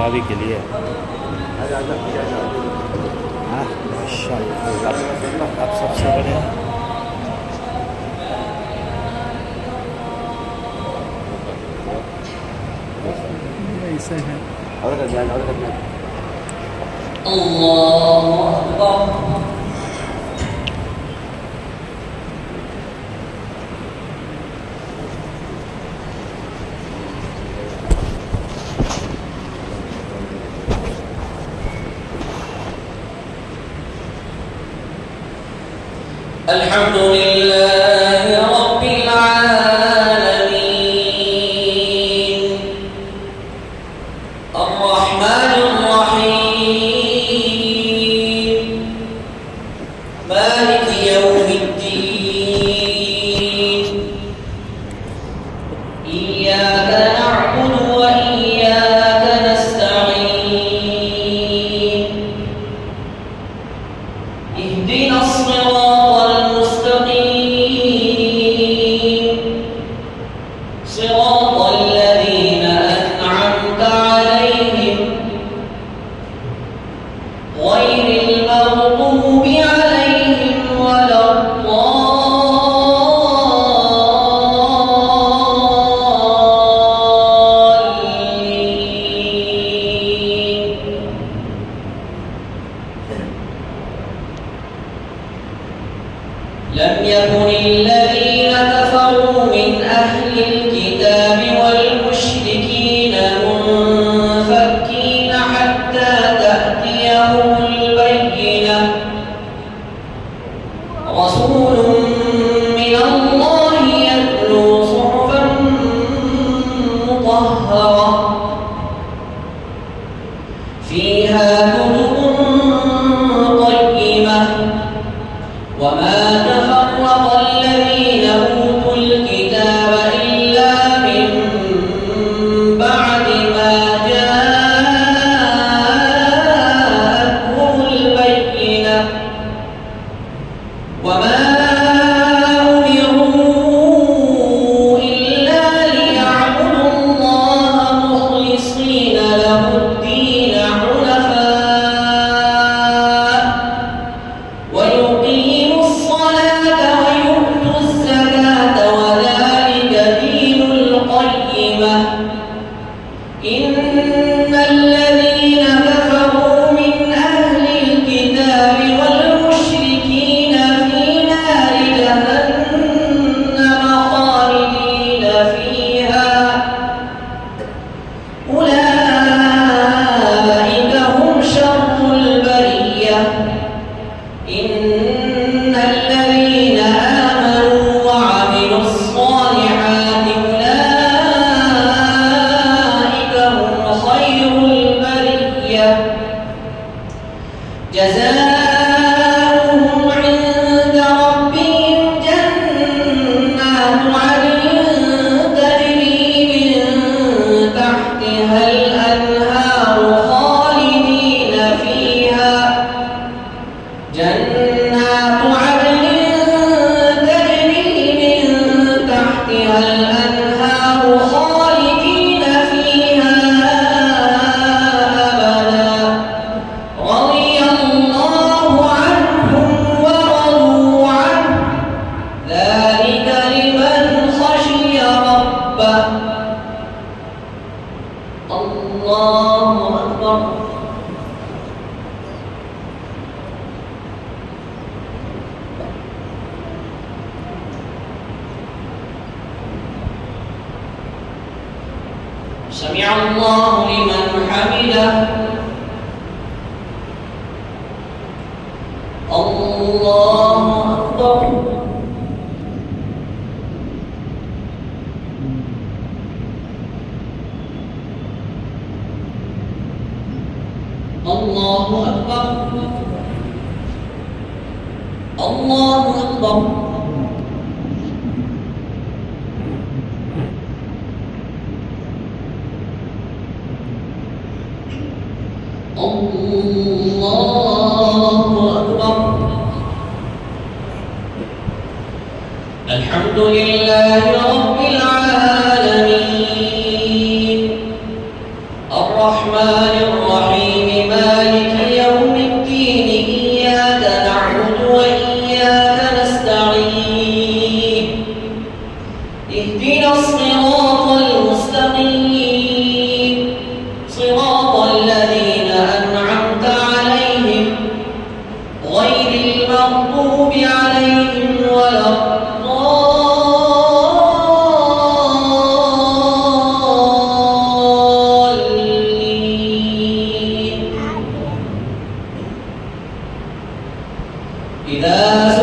तरावी के लिए। हाँ माशाअल्लाह, आप सबसे बड़े ऐसे हैं। अल्लाहु अकबर। अल्हम्दुलिल्लाहि रब्बिल आलमीन अर्रहमानिर रहीम मालिकि यौमिद्दीन इय्याका नअबुदु व इय्याका नस्तईन इहदिनस صراط الذين أنعمت عليهم غير المغضوب عليهم ولا الضالين. لم يكن الذين كفروا من أهل الكتاب والمشركين منفكين حتى تأتيهم البينة رسول من الله يتلو صحفا مطهرة فيها كتب قيمة وما تفرق الذين أوتوا الكتاب إلا من بعد ما جاءتهم البينة وما أمروا إلا ليعبدوا الله مخلصين له الدين حنفاء ويقيموا الصلاة ويؤتوا الزكاة وذلك دين القيمة. إن الذين كفروا من أهل الكتاب والمشركين في نار جهنم خالدين فيها أولئك هم شر البرية. إن الذين آمنوا وعملوا الصالحات أولئك هم خير البرية جزاؤهم عند ربهم جنات عدن تجري من تحتها الأنهار خالدين فيها جنات عدن تجري من تحتها الأنهار خالدين فيها أبدا رضي الله عنهم ورضوا عنه ذلك لمن خشي ربه. الله أكبر. سمع الله لمن حمده. الله أكبر. الله أكبر. الله أكبر. الله أكبر. الحمد لله رب العالمين الرحمن إذا